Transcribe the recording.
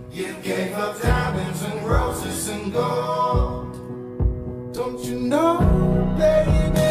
You gave up diamonds and roses and gold. Don't you know, baby?